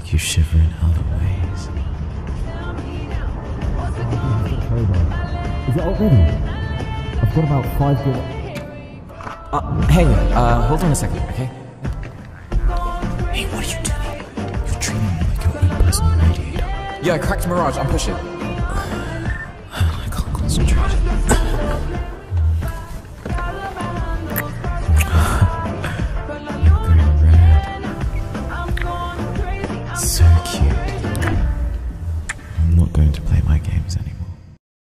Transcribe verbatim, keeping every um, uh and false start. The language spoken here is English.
You shiver in other ways. Is it already? I've got about five good... Uh, hey, uh, hold on a second, okay? Hey, what are you doing? You're treating me like your own personal radiator. Yeah, I cracked Mirage, I'm pushing. I can't concentrate.